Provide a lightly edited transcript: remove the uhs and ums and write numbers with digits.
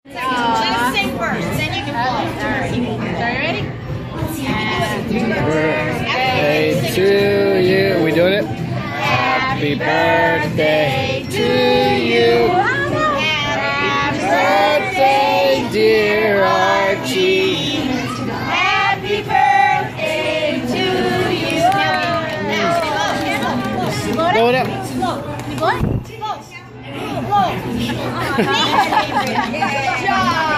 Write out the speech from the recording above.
Let's sing first, then you can blow. Alright. So you ready? Happy birthday to you. Are we doing it? Happy birthday to you. Happy birthday, dear Archie. Happy birthday to you. Blow it up. Blow. Blow. Blow. Good job.